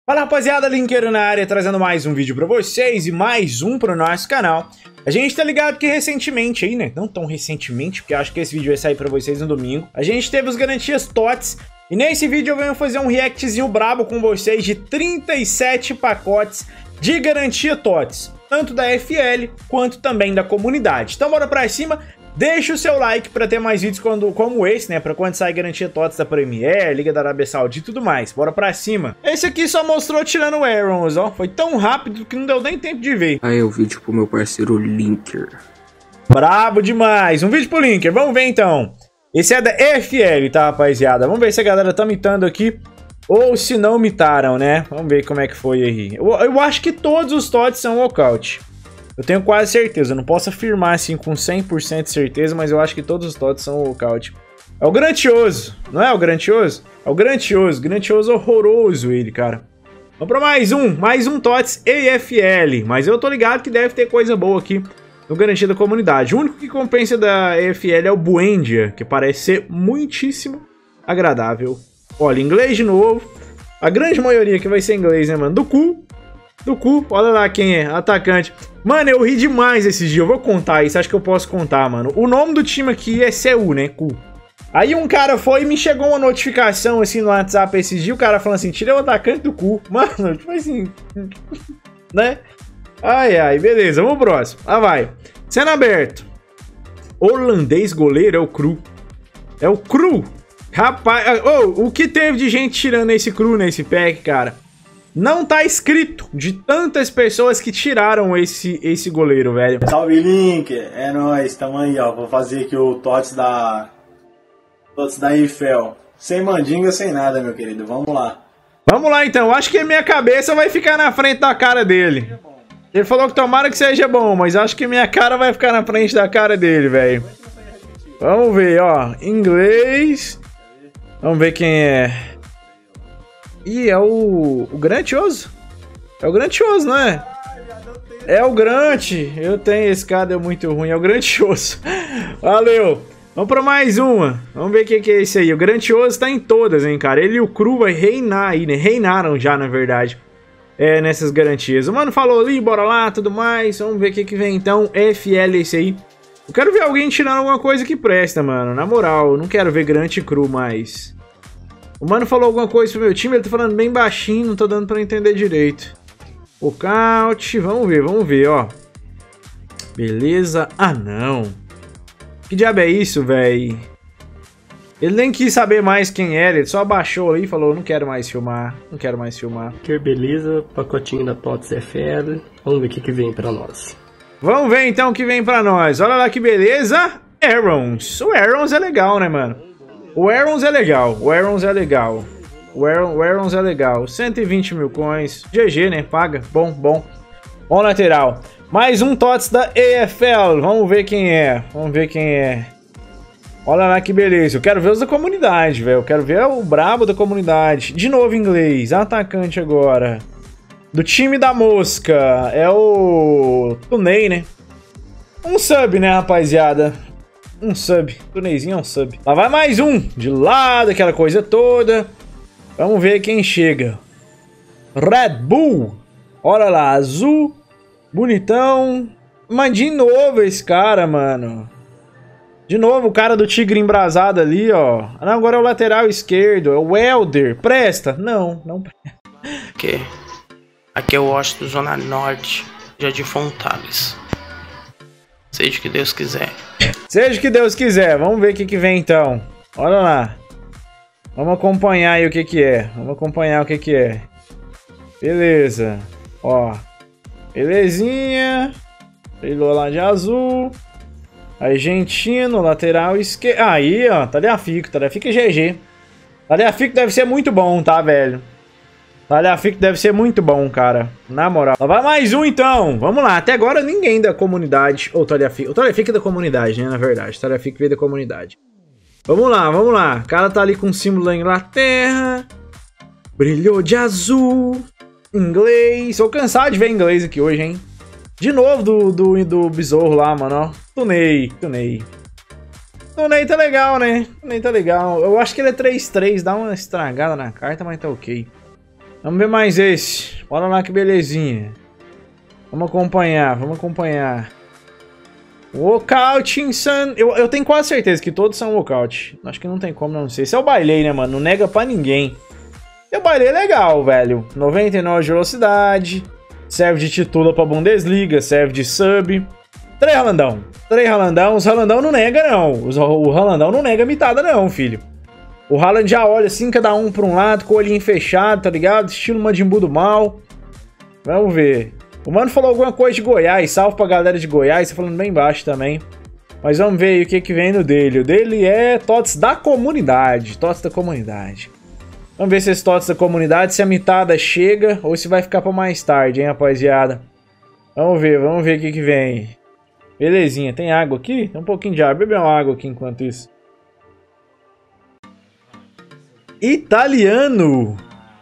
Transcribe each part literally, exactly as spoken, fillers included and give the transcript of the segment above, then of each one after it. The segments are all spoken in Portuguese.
Fala rapaziada, Linkeiro na área, trazendo mais um vídeo pra vocês e mais um pro nosso canal. A gente tá ligado que recentemente aí, né, não tão recentemente, porque acho que esse vídeo vai sair pra vocês no domingo, a gente teve os garantias T O T S, e nesse vídeo eu venho fazer um reactzinho brabo com vocês de trinta e sete pacotes de garantia T O T S, tanto da F L quanto também da comunidade. Então bora pra cima. Deixa o seu like para ter mais vídeos quando, como esse, né? Pra quando sair garantia T O T S da Premier, Liga da Arábia Saudita e tudo mais. Bora pra cima. Esse aqui só mostrou tirando o Arons, ó. Foi tão rápido que não deu nem tempo de ver. Aí o vídeo pro meu parceiro Linker. Brabo demais. Um vídeo pro Linker. Vamos ver então. Esse é da F L, tá, rapaziada? Vamos ver se a galera tá mitando aqui ou se não mitaram, né? Vamos ver como é que foi aí. Eu, eu acho que todos os T O T S são walkout. Eu tenho quase certeza, eu não posso afirmar assim com cem por cento de certeza, mas eu acho que todos os T O T S são walkout. É o Grantioso, não é o Grantioso? É o Grantioso, Grantioso horroroso ele, cara. Vamos pra mais um, mais um T O T S E F L, mas eu tô ligado que deve ter coisa boa aqui no Garantia da Comunidade. O único que compensa da E F L é o Buendia, que parece ser muitíssimo agradável. Olha, inglês de novo. A grande maioria que vai ser inglês, né, mano? Do cu. Do cu, olha lá quem é, atacante. Mano, eu ri demais esses dias, eu vou contar isso, acho que eu posso contar, mano. O nome do time aqui é C U, né, cu. Aí um cara foi e me chegou uma notificação assim no WhatsApp esses dias, o cara falando assim, tira o atacante do cu. Mano, tipo assim, né? Ai, ai, beleza, vamos pro próximo. Ah, vai. Cena aberto. Holandês goleiro é o Cru. É o Cru. Rapaz, oh, o que teve de gente tirando esse Cru nesse pack, cara? Não tá escrito de tantas pessoas que tiraram esse, esse goleiro, velho. Salve, Link! É nóis, tamo aí, ó. Vou fazer aqui o T O T S da... T O T S da Eiffel. Sem mandinga, sem nada, meu querido. Vamos lá. Vamos lá, então. Acho que a minha cabeça vai ficar na frente da cara dele. Ele falou que tomara que seja bom, mas acho que minha cara vai ficar na frente da cara dele, velho. Vamos ver, ó. Inglês. Vamos ver quem é. Ih, é o... o Grantioso? É o Grantioso, não é? É o Grant. Eu tenho esse cara, deu muito ruim. É o Grantioso. Valeu. Vamos pra mais uma. Vamos ver o que, que é esse aí. O Grantioso tá em todas, hein, cara. Ele e o Cru vai reinar aí, né? Reinaram já, na verdade. É, nessas garantias. O mano falou ali, bora lá, tudo mais. Vamos ver o que, que vem então. F L esse aí. Eu quero ver alguém tirando alguma coisa que presta, mano. Na moral, eu não quero ver Grant e Cru mais. O mano falou alguma coisa pro meu time, ele tá falando bem baixinho, não tô dando pra entender direito. Walkout, vamos ver, vamos ver, ó. Beleza. Ah, não. Que diabo é isso, velho? Ele nem quis saber mais quem era, ele só abaixou ali e falou, não quero mais filmar, não quero mais filmar. Que beleza, pacotinho da T O T S F L. Vamos ver o que, que vem pra nós. Vamos ver então o que vem pra nós. Olha lá que beleza. Arons. O Arons é legal, né, mano? O Arons é legal, o Arons é legal, o, Aaron, o Arons é legal, cento e vinte mil coins, G G, né, paga, bom, bom, bom lateral. Mais um T O T S da E F L, vamos ver quem é, vamos ver quem é. Olha lá que beleza, eu quero ver os da comunidade, velho, eu quero ver o brabo da comunidade. De novo inglês, atacante agora, do time da mosca, é o Tunei, né, um sub, né, rapaziada. Um sub. Tuneizinho é um sub. Lá vai mais um. De lado, aquela coisa toda. Vamos ver quem chega. Red Bull. Olha lá, azul. Bonitão. Mas de novo esse cara, mano. De novo o cara do tigre embrasado ali, ó. Ah, não, agora é o lateral esquerdo. É o Welder. Presta? Não, não presta. Aqui. Aqui é o Washington, Zona Norte. Jardim Fontales. Seja o que Deus quiser. Seja o que Deus quiser. Vamos ver o que, que vem então. Olha lá. Vamos acompanhar aí o que que é. Vamos acompanhar o que que é. Beleza. Ó. Belezinha. Brilhou lá de azul. Argentino, lateral esquerdo. Aí, ó. Tagliafico. Tagliafico é G G. Tagliafico deve ser muito bom, tá, velho? Tagliafico deve ser muito bom, cara. Na moral. Lá vai mais um, então. Vamos lá. Até agora ninguém da comunidade... Ou Tagliafico. O Tagliafico é da comunidade, né? Na verdade. Tagliafico veio da comunidade. Vamos lá, vamos lá. O cara tá ali com o símbolo da Inglaterra. Brilhou de azul. Inglês. Tô cansado de ver inglês aqui hoje, hein? De novo do, do, do besouro lá, mano. Ó. Tunei, tunei. Tunei tá legal, né? Tunei tá legal. Eu acho que ele é três três. Dá uma estragada na carta, mas tá ok. Vamos ver mais esse. Bora lá que belezinha. Vamos acompanhar, vamos acompanhar. Walkout Sun. Eu, eu tenho quase certeza que todos são walkout. Acho que não tem como não ser. Esse é o bailei, né, mano? Não nega pra ninguém. E o bailei é legal, velho. noventa e nove de velocidade. Serve de titula pra Bundesliga. Serve de sub. Três ralandão. Três ralandão. Os ralandão não nega, não. Os, o ralandão não nega mitada, não, filho. O Haaland já olha assim, cada um pra um lado, com o olhinho fechado, tá ligado? Estilo Majimbu do mal. Vamos ver. O mano falou alguma coisa de Goiás. Salve pra galera de Goiás. Tá falando bem baixo também. Mas vamos ver aí o que que vem no dele. O dele é Tots da comunidade. Tots da comunidade. Vamos ver se esse Tots da comunidade, se a mitada chega ou se vai ficar pra mais tarde, hein, rapaziada. Vamos ver, vamos ver o que que vem. Belezinha. Tem água aqui? Tem um pouquinho de água. Beber uma água aqui enquanto isso. Italiano.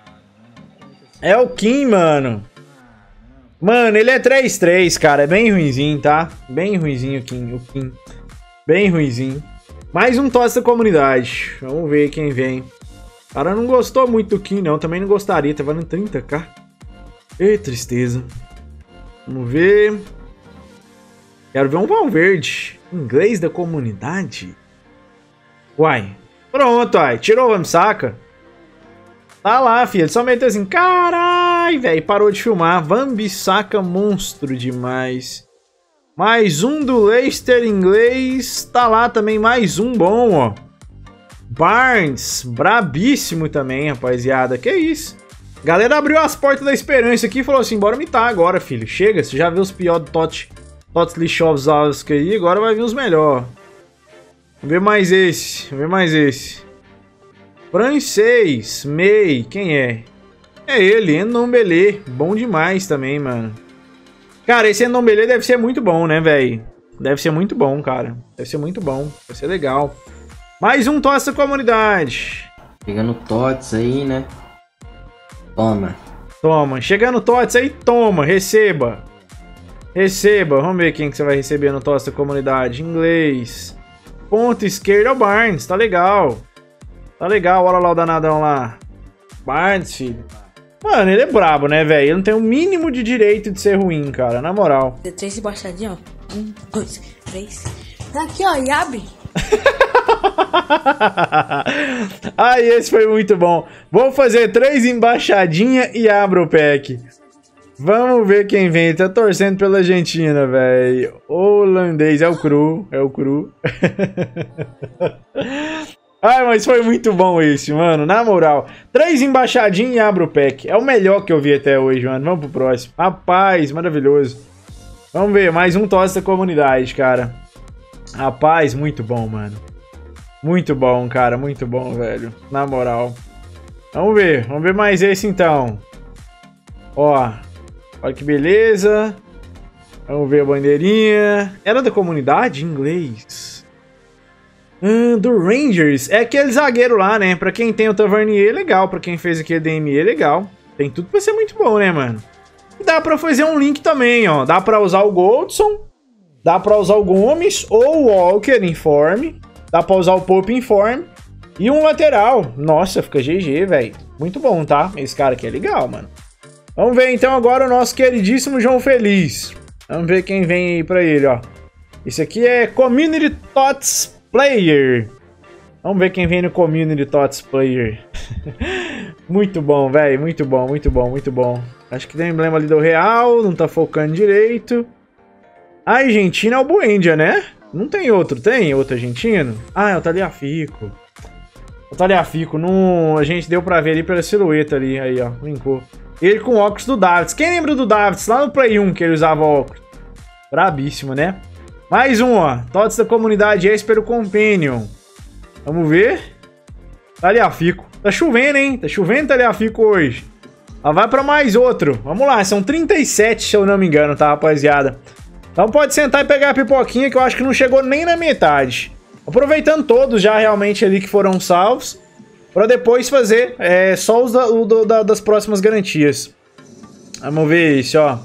É o Kim, mano. Mano, ele é três três, cara. É bem ruinzinho, tá? Bem ruinzinho o Kim. O Kim. Bem ruinzinho. Mais um Tots da comunidade. Vamos ver quem vem. O cara não gostou muito do Kim, não. Também não gostaria. Tá valendo trinta k. Ê, tristeza. Vamos ver. Quero ver um Valverde. Inglês da comunidade. Uai. Pronto, uai. Tirou o Vamsaka. Tá lá, filho. Ele só meteu assim. Carai, velho. Parou de filmar. Vambissaca monstro demais. Mais um do Leicester inglês. Tá lá também. Mais um bom, ó. Barnes. Brabíssimo também, rapaziada. Que isso. Galera abriu as portas da esperança aqui e falou assim. Bora mitar agora, filho. Chega. Você já viu os piores do Tots. Tots Lichovskis aí. Agora vai vir os melhores. Vamos ver mais esse. Vamos ver mais esse. Francês, May, quem é? É ele, Ndombele. Bom demais também, mano. Cara, esse Ndombele deve ser muito bom, né, velho? Deve ser muito bom, cara. Deve ser muito bom. Vai ser legal. Mais um Tots da comunidade. Pegando Tots aí, né? Toma. Toma. Chegando Tots aí, toma. Receba. Receba. Vamos ver quem que você vai receber no Tots da comunidade. Inglês. Ponta esquerda é o Barnes. Tá legal. Tá legal, olha lá o danadão lá. Barnes, filho. Mano, ele é brabo, né, velho? Ele não tem o mínimo de direito de ser ruim, cara, na moral. Tem três embaixadinhas, ó. Um, dois, três. Aqui, ó, e abre. Ai, esse foi muito bom. Vou fazer três embaixadinhas e abro o pack. Vamos ver quem vem. Tá torcendo pela Argentina, velho. Holandês, é o Cru. É o Cru. Ai, mas foi muito bom esse, mano. Na moral. Três embaixadinhas e abro o pack. É o melhor que eu vi até hoje, mano. Vamos pro próximo. Rapaz, maravilhoso. Vamos ver. Mais um Tots da comunidade, cara. Rapaz, muito bom, mano. Muito bom, cara. Muito bom, velho. Na moral. Vamos ver. Vamos ver mais esse, então. Ó. Olha que beleza. Vamos ver a bandeirinha. Era da comunidade? Inglês. Hum, do Rangers. É aquele zagueiro lá, né? Pra quem tem o Tavernier, legal. Pra quem fez aqui a D M E, legal. Tem tudo pra ser muito bom, né, mano? E dá pra fazer um link também, ó. Dá pra usar o Goldson. Dá pra usar o Gomes ou o Walker em form. Dá pra usar o Pope em form. E um lateral. Nossa, fica G G, velho. Muito bom, tá? Esse cara aqui é legal, mano. Vamos ver então agora o nosso queridíssimo João Feliz. Vamos ver quem vem aí pra ele, ó. Esse aqui é Community Tots Player. Vamos ver quem vem no Community Tots Player. Muito bom, velho. Muito bom, muito bom, muito bom. Acho que tem emblema ali do Real. Não tá focando direito. A Argentina é o Buendia, né? Não tem outro. Tem outro argentino? Ah, é o Tagliafico. O Tagliafico. Não... A gente deu pra ver ali pela silhueta ali. Aí, ó. Linkou. Ele com o óculos do Davids. Quem lembra do Davids? Lá no Play um que ele usava óculos. Brabíssimo, né? Mais um, ó. Tots da comunidade Esper Companion. Vamos ver. Tagliafico. Tá chovendo, hein? Tá chovendo Tagliafico hoje. Lá vai pra mais outro. Vamos lá. São trinta e sete, se eu não me engano, tá, rapaziada? Então pode sentar e pegar a pipoquinha, que eu acho que não chegou nem na metade. Aproveitando todos já realmente ali que foram salvos. Pra depois fazer é, só os da, o do, da, das próximas garantias. Vamos ver isso, ó.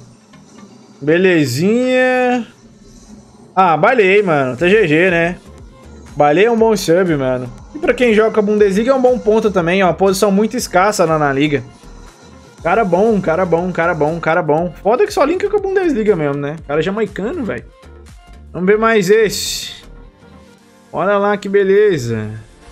Belezinha. Ah, balei, mano. Tá G G, né? Balei é um bom sub, mano. E pra quem joga a Bundesliga é um bom ponto também, ó. Uma posição muito escassa lá na liga. Cara bom, cara bom, cara bom, cara bom. Foda que só linka com a Bundesliga mesmo, né? Cara jamaicano, velho. Vamos ver mais esse. Olha lá que beleza.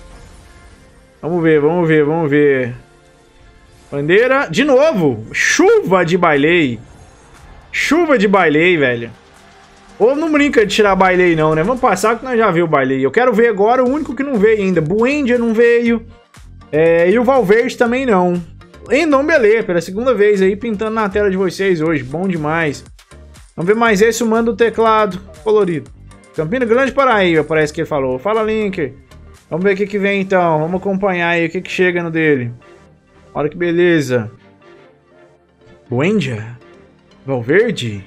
Vamos ver, vamos ver, vamos ver. Bandeira, de novo. Chuva de bailei. Chuva de bailei, velho. Ou não brinca de tirar bailei não, né? Vamos passar que nós já viu o bailei. Eu quero ver agora o único que não veio ainda. Buendia não veio. É, e o Valverde também não. Ndombele, pela segunda vez aí, pintando na tela de vocês hoje. Bom demais. Vamos ver mais esse, o mando do teclado colorido. Campina Grande, Paraíba, parece que ele falou. Fala, Link. Vamos ver o que que vem, então. Vamos acompanhar aí o que que chega no dele. Olha que beleza. Buendia. Valverde.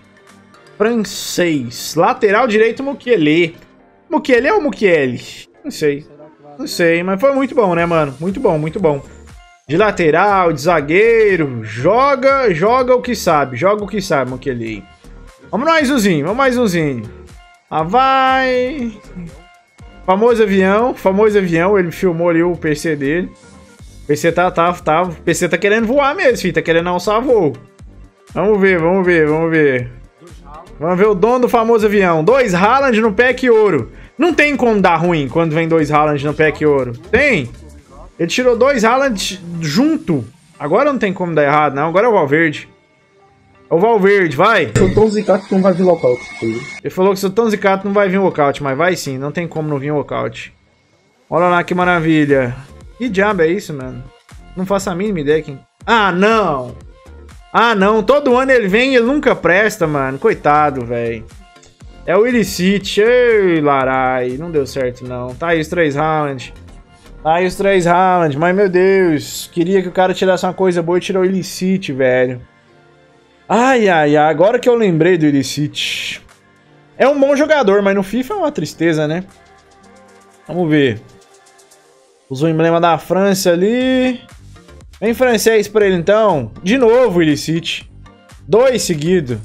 Francês. Lateral direito, Mukiele. Mukiele ou Mukiele? Não sei. Não sei, mas foi muito bom, né, mano? Muito bom, muito bom. De lateral, de zagueiro. Joga, joga o que sabe. Joga o que sabe, Mukiele. Vamos mais umzinho, vamos mais umzinho. Ah, vai. Famoso avião, famoso avião. Ele filmou ali o P C dele. O P C tá, tá, tá. O P C tá querendo voar mesmo, filho. Tá querendo alçar voo. Vamos ver, vamos ver, vamos ver. Vamos ver o dono do famoso avião. Dois Haaland no pack ouro. Não tem como dar ruim quando vem dois Haaland no pack ouro. Tem. Ele tirou dois Haaland junto. Agora não tem como dar errado, não. Agora é o Valverde. É o Valverde, vai. Sou tão zicado que não vai vir lockout. Ele falou que sou tão zicado que não vai vir lockout, mas vai sim. Não tem como não vir lockout. Olha lá que maravilha. Que diabo é isso, mano? Não faço a mínima ideia quem... Ah, não! Ah, não. Todo ano ele vem e ele nunca presta, mano. Coitado, velho. É o Illicit. Ei, Larai. Não deu certo, não. Tá aí os três Haaland. Tá aí os três Haaland. Mas, meu Deus. Queria que o cara tirasse uma coisa boa e tirou o Illicit, velho. Ai, ai, ai. Agora que eu lembrei do Illicit. É um bom jogador, mas no FIFA é uma tristeza, né? Vamos ver. Usou o emblema da França ali. Vem francês pra ele, então. De novo, Illicit. Dois seguidos.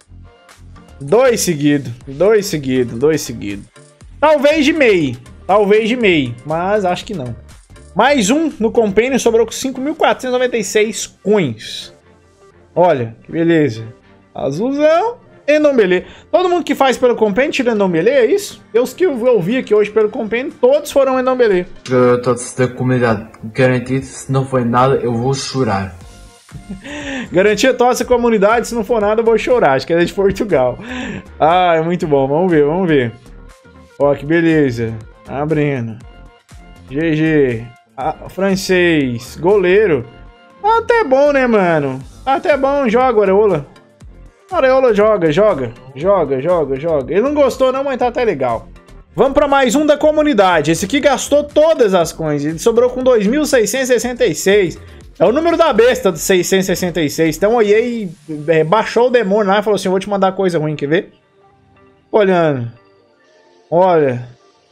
Dois seguidos. Dois seguidos. Dois seguidos. Talvez de meio. Talvez de meio. Mas acho que não. Mais um no Companion. Sobrou com cinco mil quatrocentos e noventa e seis coins. Olha, que beleza. Azulzão. Ndombele. Todo mundo que faz pelo Companion tira Ndombele, é isso? Os que eu vi aqui hoje pelo Companion, todos foram Ndombele. Todos da comunidade garantido. Se não foi nada, eu vou chorar. Garantia toda a comunidade, se não for nada eu vou chorar. Acho que é de Portugal. Ah, é muito bom. Vamos ver, vamos ver. Ó, que beleza. Abrindo. G G. Ah, francês. Goleiro. Até bom, né, mano? Até bom. Joga, Areola. Areola joga, joga. Joga, joga, joga. Ele não gostou não, mas tá até legal. Vamos pra mais um da comunidade. Esse aqui gastou todas as coins. Ele sobrou com dois mil seiscentos e sessenta e seis. É o número da besta do seiscentos e sessenta e seis. Então a E A é, baixou o demônio lá e falou assim, eu vou te mandar coisa ruim, quer ver? Olhando. Olha.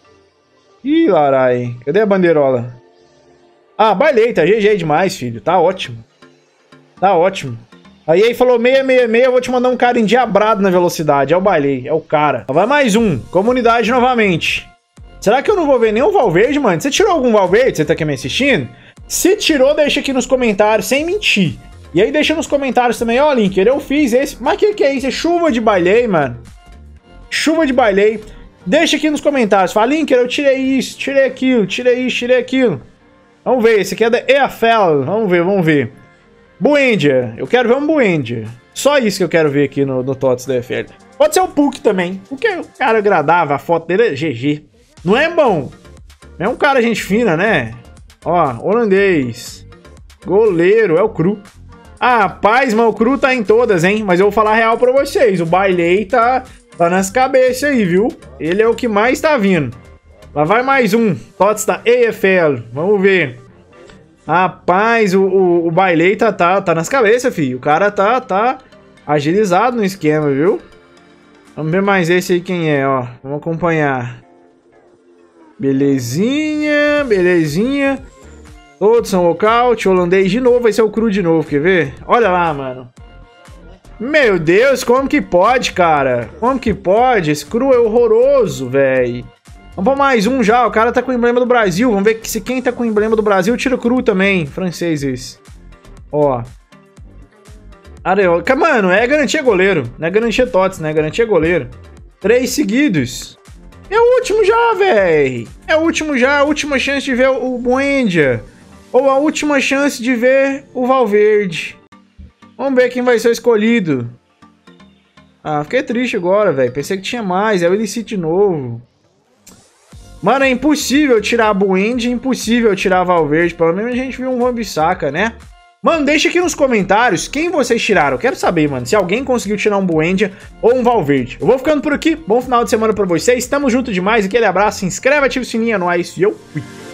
Ih, Larai. Cadê a bandeirola? Ah, bailei, tá G G demais, filho. Tá ótimo. Tá ótimo. A E A falou seiscentos e sessenta e seis, eu vou te mandar um cara endiabrado na velocidade. É o bailei, é o cara. Vai mais um. Comunidade novamente. Será que eu não vou ver nenhum Valverde, mano? Você tirou algum Valverde? Você tá aqui me assistindo? Se tirou, deixa aqui nos comentários, sem mentir. E aí deixa nos comentários também, ó, Linker, eu fiz esse. Mas que que é isso? É chuva de bailei, mano. Chuva de bailei. Deixa aqui nos comentários. Fala, Linker, eu tirei isso, tirei aquilo, tirei isso, tirei aquilo. Vamos ver, esse aqui é da E F L. Vamos ver, vamos ver. Buendia. Eu quero ver um Buendia. Só isso que eu quero ver aqui no, no T O T S da E F L. Pode ser o Puck também. Porque o cara agradável, a foto dele é G G. Não é bom? É um cara gente fina, né? Ó, holandês. Goleiro, é o Cru. Ah, rapaz, mas o Cru tá em todas, hein? Mas eu vou falar real pra vocês. O bailei tá, tá nas cabeças aí, viu? Ele é o que mais tá vindo. Lá vai mais um. T O T S da E F L. Vamos ver. Rapaz, o, o, o bailei tá, tá, tá nas cabeças, filho. O cara tá, tá agilizado no esquema, viu? Vamos ver mais esse aí quem é, ó. Vamos acompanhar. Belezinha, belezinha. Todos são walkout, holandês de novo, vai ser o Cru de novo, quer ver? Olha lá, mano. Meu Deus, como que pode, cara? Como que pode? Esse Cru é horroroso, velho. Vamos pra mais um já, o cara tá com o emblema do Brasil. Vamos ver se quem tá com o emblema do Brasil tira o Cru também. Francês esse. Ó. Areola. Mano, é garantia goleiro. Não é garantia Tots, né? Garantia goleiro. Três seguidos. É o último já, véi. É o último já. A última chance de ver o Buendia. Ou a última chance de ver o Valverde. Vamos ver quem vai ser o escolhido. Ah, fiquei triste agora, velho. Pensei que tinha mais. É o Illicit de novo. Mano, é impossível tirar a Buendia. É impossível tirar a Valverde. Pelo menos a gente viu um Wan-Bissaka, né? Mano, deixa aqui nos comentários quem vocês tiraram. Eu quero saber, mano, se alguém conseguiu tirar um Buendia ou um Valverde. Eu vou ficando por aqui. Bom final de semana pra vocês. Tamo junto demais. Aquele abraço. Se inscreve, ativa o sininho. É nóis. E eu fui.